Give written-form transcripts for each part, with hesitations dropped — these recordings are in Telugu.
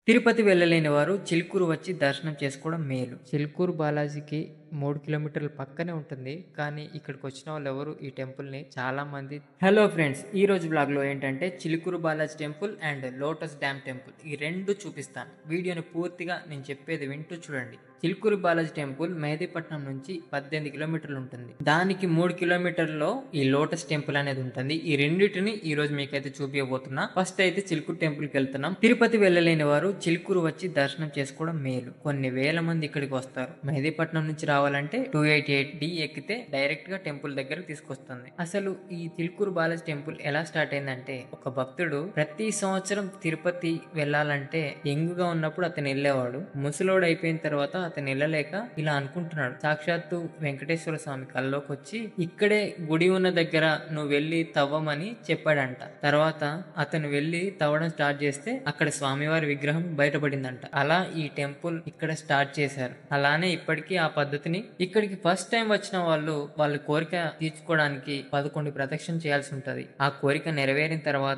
తిరుపతి వెళ్ళలేని వారు చిలుకూరు వచ్చి దర్శనం చేసుకోవడం మేలు. చిలుకూరు బాలాజీకి 3 కిలోమీటర్ల పక్కనే ఉంటుంది. కానీ ఇక్కడికి వచ్చిన వాళ్ళు ఎవరు ఈ టెంపుల్ని చాలా మంది. హలో ఫ్రెండ్స్, ఈ రోజు బ్లాగ్ లో ఏంటంటే Chilkur Balaji temple and lotus dam temple ఈ రెండు చూపిస్తాను. వీడియోని పూర్తిగా నేను చెప్పేది వింటూ చూడండి. చిలుకూరు బాలాజీ టెంపుల్ మెహదీపట్నం నుంచి 18 కిలోమీటర్లు ఉంటుంది. దానికి 3 కిలోమీటర్లలో ఈ లోటస్ టెంపుల్ అనేది ఉంటుంది. ఈ రెండింటిని ఈ రోజు మీకైతే చూపించబోతున్నా. ఫస్ట్ అయితే చిలుకూరు టెంపుల్ కి వెళ్తున్నాం. తిరుపతి వెళ్ళలేని వారు చిలుకూరు వచ్చి దర్శనం చేసుకోవడం మేలు. కొన్ని వేల మంది ఇక్కడికి వస్తారు. మెహదీపట్నం నుంచి రావాలంటే 288D ఎక్కితే డైరెక్ట్ గా టెంపుల్ దగ్గరకు తీసుకొస్తుంది. అసలు ఈ చిలుకూరు బాలాజీ టెంపుల్ ఎలా స్టార్ట్ అయిందంటే, ఒక భక్తుడు ప్రతి సంవత్సరం తిరుపతి వెళ్ళాలంటే యంగుగా ఉన్నప్పుడు అతను వెళ్ళేవాడు. ముసలోడు అయిపోయిన తర్వాత అతను వెళ్ళలేక ఇలా అనుకుంటున్నాడు. సాక్షాత్తు వెంకటేశ్వర స్వామి కల్లోకి వచ్చి ఇక్కడే గుడి ఉన్న దగ్గర నువ్వు వెళ్ళి తవ్వమని చెప్పాడంట. తర్వాత అతను వెళ్ళి తవ్వడం స్టార్ట్ చేస్తే అక్కడ స్వామివారి విగ్రహం బయటపడిందంట. అలా ఈ టెంపుల్ ఇక్కడ స్టార్ట్ చేశారు. అలానే ఇప్పటికీ ఆ పద్ధతిని ఇక్కడికి ఫస్ట్ టైం వచ్చిన వాళ్ళు వాళ్ళ కోరిక తీర్చుకోవడానికి 11 ప్రదక్షిణలు చేయాల్సి ఉంటది. ఆ కోరిక నెరవేరిన తర్వాత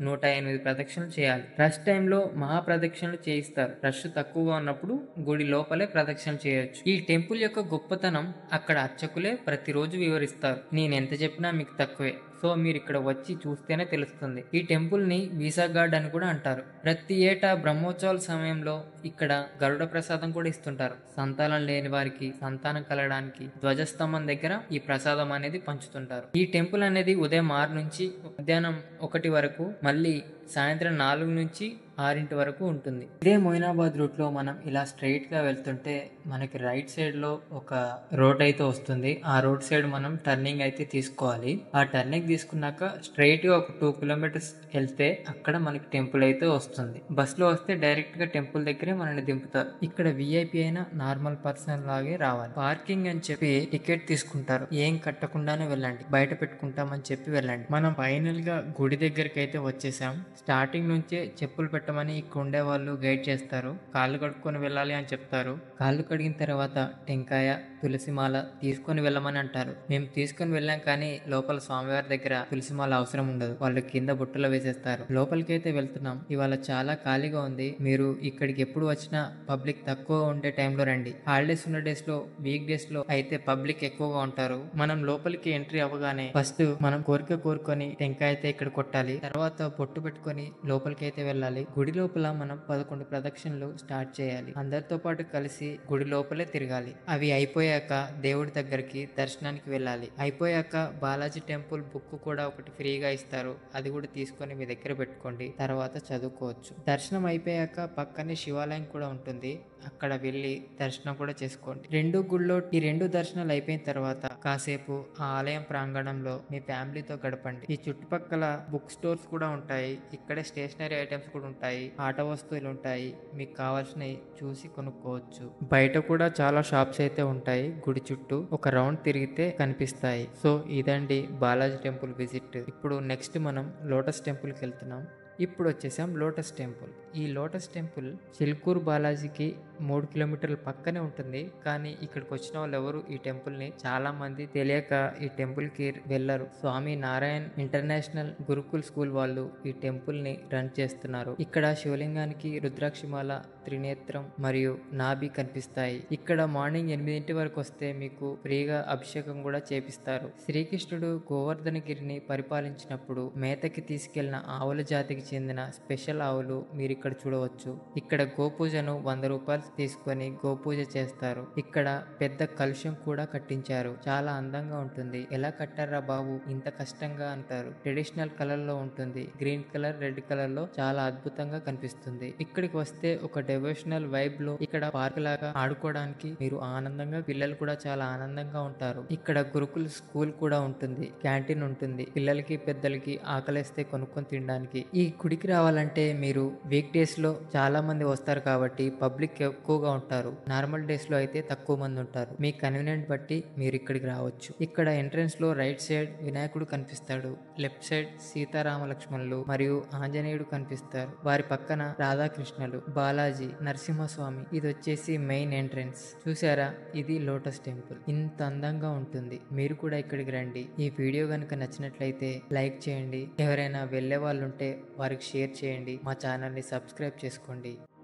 108 ప్రదక్షిణలు చేయాలి. ఫస్ట్ టైం లో మహా ప్రదక్షిణలు చేయిస్తారు. రష్ తక్కువగా ఉన్నప్పుడు గుడి లోపలే ప్రదక్షిణలు చేయొచ్చు. ఈ టెంపుల్ యొక్క గొప్పతనం అక్కడ అర్చకులే ప్రతిరోజు వివరిస్తారు. నేను ఎంత చెప్పినా మీకు తక్కువే. సో మీరు ఇక్కడ వచ్చి చూస్తేనే తెలుస్తుంది. ఈ టెంపుల్ ని వీసా గార్డ్ అని కూడా అంటారు. ప్రతి ఏటా బ్రహ్మోత్సవాల సమయంలో ఇక్కడ గరుడ ప్రసాదం కూడా ఇస్తుంటారు. సంతానం లేని వారికి సంతానం కలగడానికి ధ్వజస్తంభం దగ్గర ఈ ప్రసాదం అనేది పంచుతుంటారు. ఈ టెంపుల్ అనేది ఉదయం 6 నుంచి మధ్యాహ్నం 1 వరకు, మళ్ళీ సాయంత్రం 4 నుంచి 6 వరకు ఉంటుంది. ఇదే మొయినాబాద్ రూట్ లో మనం ఇలా స్ట్రైట్ గా వెళ్తుంటే మనకి రైట్ సైడ్ లో ఒక రోడ్ అయితే వస్తుంది. ఆ రోడ్ సైడ్ మనం టర్నింగ్ అయితే తీసుకోవాలి. ఆ టర్నింగ్ తీసుకున్నాక స్ట్రైట్ గా ఒక 2 కిలోమీటర్స్ వెళ్తే అక్కడ మనకి టెంపుల్ అయితే వస్తుంది. బస్ లో వస్తే డైరెక్ట్ గా టెంపుల్ దగ్గరే మనల్ని దింపుతారు. ఇక్కడ విఐపి అయినా నార్మల్ పర్సన్ లాగే రావాలి. పార్కింగ్ అని చెప్పి టికెట్ తీసుకుంటారు. ఏం కట్టకుండానే వెళ్ళండి, బయట పెట్టుకుంటామని చెప్పి వెళ్ళండి. మనం ఫైనల్ గా గుడి దగ్గరికి అయితే వచ్చేసాం. స్టార్టింగ్ నుంచే చెప్పులు పెట్టమని ఇక్కడ ఉండే వాళ్ళు గైడ్ చేస్తారు. కాళ్ళు కడుక్కొని వెళ్ళాలి అని చెప్తారు. కాళ్ళు కడిగిన తర్వాత టెంకాయ, తులసిమాల తీసుకొని వెళ్ళమని అంటారు. మేము తీసుకొని వెళ్ళాం, కానీ లోపల స్వామివారి దగ్గర తులసిమాల అవసరం ఉండదు. వాళ్ళు కింద బుట్టలో వేసేస్తారు. లోపలికి అయితే వెళ్తున్నాం. ఇవాళ చాలా ఖాళీగా ఉంది. మీరు ఇక్కడికి ఎప్పుడు వచ్చినా పబ్లిక్ తక్కువ ఉండే టైంలో రండి. హాలిడేస్ ఉన్న డేస్ లో, వీక్ డేస్ లో అయితే పబ్లిక్ ఎక్కువగా ఉంటారు. మనం లోపలికి ఎంట్రీ అవ్వగానే ఫస్ట్ మనం కోరిక కోరుకొని టెంకాయ అయితే ఇక్కడ కొట్టాలి. తర్వాత బొట్టు పెట్టుకొని లోపలికి అయితే వెళ్ళాలి. గుడి లోపల మనం 11 ప్రదక్షిణలు స్టార్ట్ చేయాలి. అందరితో పాటు కలిసి గుడి లోపలే తిరగాలి. అవి అయిపోయాక దేవుడి దగ్గరికి దర్శనానికి వెళ్ళాలి. అయిపోయాక బాలాజీ టెంపుల్ బుక్ కూడా ఒకటి ఫ్రీగా ఇస్తారు. అది కూడా తీసుకొని మీ దగ్గర పెట్టుకోండి. తర్వాత చదువుకోవచ్చు. దర్శనం అయిపోయాక పక్కనే శివాలయం కూడా ఉంటుంది. అక్కడ వెళ్ళి దర్శనం కూడా చేసుకోండి. ఈ రెండు దర్శనాలు అయిపోయిన తర్వాత కాసేపు ఆ ఆలయం ప్రాంగణంలో మీ ఫ్యామిలీతో గడపండి. ఈ చుట్టుపక్కల బుక్ స్టోర్స్ కూడా ఉంటాయి. ఇక్కడే స్టేషనరీ ఐటమ్స్ కూడా ఉంటాయి. ఆట వస్తువులు ఉంటాయి. మీకు కావాల్సినవి చూసి కొనుక్కోవచ్చు. బయట కూడా చాలా షాప్స్ అయితే ఉంటాయి. గుడి చుట్టూ ఒక రౌండ్ తిరిగితే కనిపిస్తాయి. సో ఇదండి బాలాజీ టెంపుల్ విజిట్. ఇప్పుడు నెక్స్ట్ మనం లోటస్ టెంపుల్ కి వెళ్తున్నాం. ఇప్పుడు వచ్చేసాం లోటస్ టెంపుల్. ఈ లోటస్ టెంపుల్ చిలుకూరు బాలాజీకి 3 కిలోమీటర్ల పక్కనే ఉంటుంది. కానీ ఇక్కడికి వచ్చిన వాళ్ళు ఎవరు ఈ టెంపుల్ ని చాలా మంది తెలియక ఈ టెంపుల్ కి వెళ్ళరు. స్వామి నారాయణ్ ఇంటర్నేషనల్ గురుకుల్ స్కూల్ వాళ్ళు ఈ టెంపుల్ ని రన్ చేస్తున్నారు. ఇక్కడ శివలింగానికి రుద్రాక్షమాల, త్రినేత్రం మరియు నాభి కనిపిస్తాయి. ఇక్కడ మార్నింగ్ 8 వరకు వస్తే మీకు ఫ్రీగా అభిషేకం కూడా చేపిస్తారు. శ్రీకృష్ణుడు గోవర్ధనగిరిని పరిపాలించినప్పుడు మేతకి తీసుకెళ్లిన ఆవుల జాతికి చెందిన స్పెషల్ ఆవులు మీరు ఇక్కడ చూడవచ్చు. ఇక్కడ గోపూజను 100 రూపాయలు తీసుకొని గోపూజ చేస్తారు. ఇక్కడ పెద్ద కలుషం కూడా కట్టించారు. చాలా అందంగా ఉంటుంది. ఎలా కట్టారా బాబు ఇంత కష్టంగా అంటారు. ట్రెడిషనల్ కలర్ లో ఉంటుంది. గ్రీన్ కలర్, రెడ్ కలర్ లో చాలా అద్భుతంగా కనిపిస్తుంది. ఇక్కడికి వస్తే ఒక డివోషనల్ వైబ్ లో ఇక్కడ పార్క్ లాగా ఆడుకోవడానికి మీరు ఆనందంగా, పిల్లలు కూడా చాలా ఆనందంగా ఉంటారు. ఇక్కడ గురుకుల్ స్కూల్ కూడా ఉంటుంది. క్యాంటీన్ ఉంటుంది. పిల్లలకి పెద్దలకి ఆకలిస్తే కొనుక్కొని తినడానికి. ఈ గుడికి రావాలంటే మీరు వీక్ డేస్ లో చాలా మంది వస్తారు కాబట్టి పబ్లిక్ ఎక్కువగా ఉంటారు. నార్మల్ డేస్ లో అయితే తక్కువ మంది ఉంటారు. మీ కన్వీనియంట్ బట్టి మీరు ఇక్కడికి రావచ్చు. ఇక్కడ ఎంట్రన్స్ లో రైట్ సైడ్ వినాయకుడు కనిపిస్తాడు. లెఫ్ట్ సైడ్ సీతారామ లక్ష్మణులు మరియు ఆంజనేయుడు కనిపిస్తారు. వారి పక్కన రాధాకృష్ణులు, బాలాజీ, నరసింహస్వామి. ఇది వచ్చేసి మెయిన్ ఎంట్రన్స్. చూసారా, ఇది లోటస్ టెంపుల్. ఇంత అందంగా ఉంటుంది. మీరు కూడా ఇక్కడికి రండి. ఈ వీడియో కనుక నచ్చినట్లయితే లైక్ చేయండి. ఎవరైనా వెళ్ళే వాళ్ళు ఉంటే వారికి షేర్ చేయండి. మా ఛానల్ని సబ్స్క్రైబ్ చేసుకోండి.